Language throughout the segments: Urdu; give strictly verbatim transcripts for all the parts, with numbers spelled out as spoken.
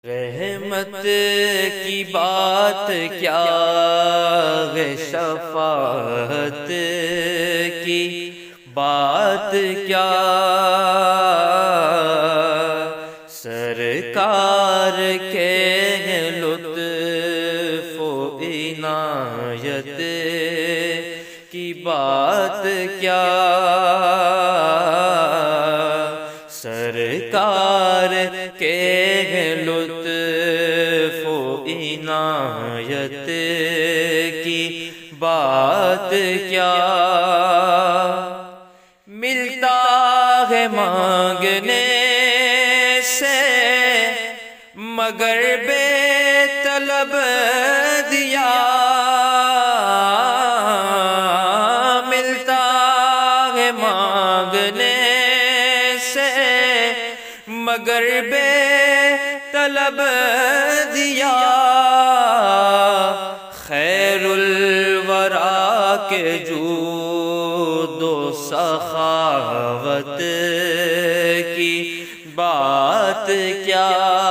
رحمت کی بات کیا ہے، شفاعت کی بات کیا، سرکار کے لطف و عنایت کی بات کیا، سرکار کے لطف و عنایت کی بات کیا، ملتا ہے مانگنے سے مگر بے طلب دیا، ملتا ہے مانگنے سے مگر بے طلب دیا، خیر الورا کے جود و سخاوت کی بات کیا،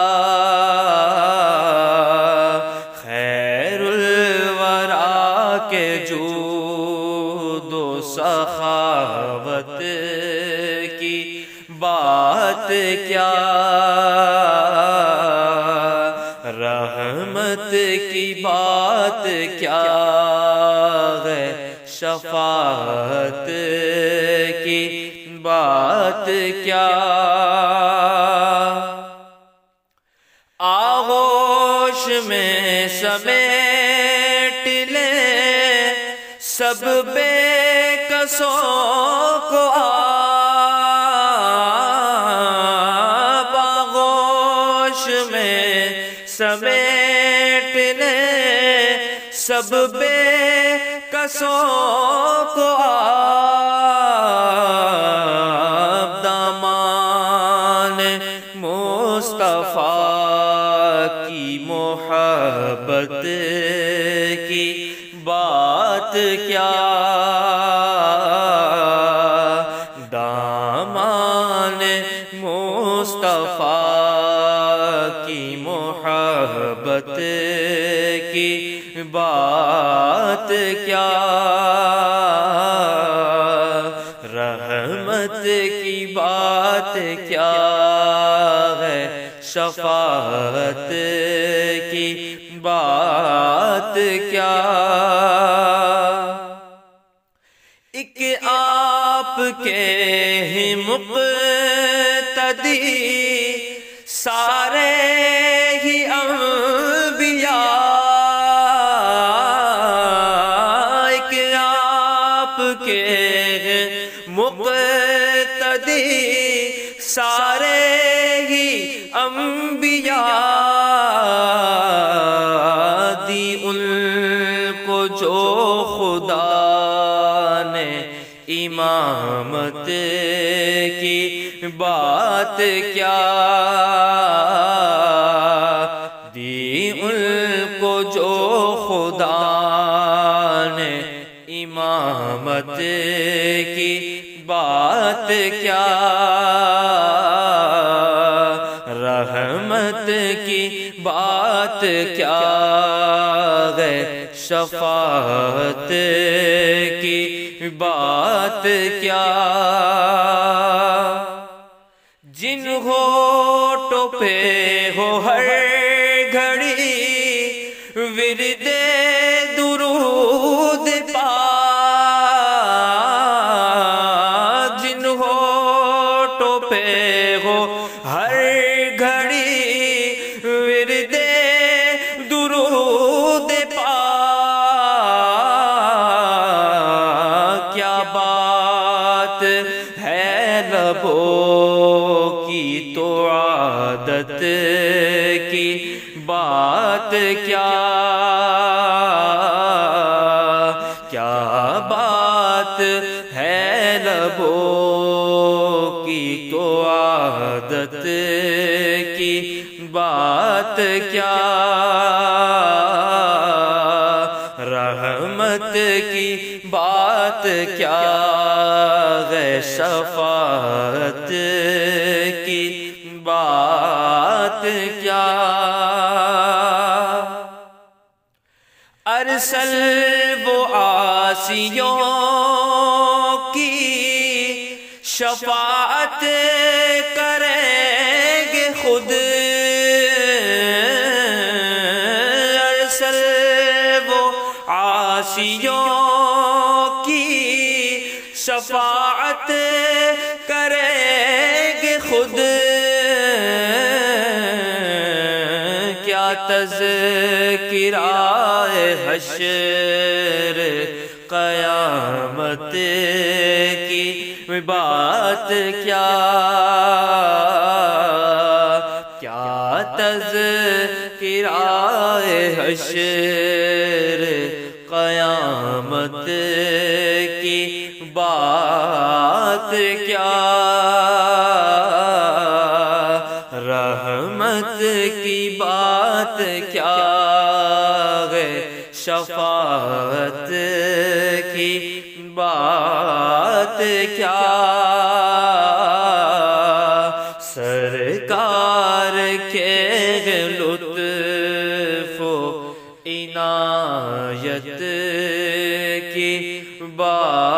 خیر الورا کے جود و سخاوت کی بات کیا، رحمت کی بات کیا ہے، شفاعت کی بات کیا، آغوش میں سمیٹ لے سب بے کسوں کو، آپ آغوش میں سمیٹ لے سب بے کسوں کو، آپ دامان مصطفیٰ کی محبت کی بات کیا، دامان مصطفیٰ کی محبت کی بات کیا، رحمت کی بات کیا ہے، شفاعت کی بات کیا، ایک آپ کے ہی مقتدی سارے ہی انبیاء، ایک آپ کے مقتدی سارے ہی انبیاء، دی ان کو جو خدا نے امامت کی بات کیا، دی ان کو جو خدا نے امامت کی بات کیا، رحمت کی بات کیا ہے، شفاعت کی بات کیا، جن ہونٹوں پہ ہو ہر گھڑی ورد درود پاک، جن ہونٹوں پہ ہو ہر گھڑی ورد درود پاک، کیا بات ہے لبوں کی تو عادت کی بات کیا، کیا بات ہے لبوں کی تو عادت کی بات کیا، رحمت کی بات کیا ہے، شفاعت کی بات کیا ارسل وہ عاصیوں کی شفاعت کریں گے خود، ارسل وہ عاصیوں کی شفاعت کریں گے خود، کیا تذکرہ حشر قیامت کی بات کیا، کیا تذکرہ حشر قیامت کی بات کیا، رحمت کی بات کیا ہے، شفاعت کی بات کیا، سرکار کے لطف و عنایت کی بات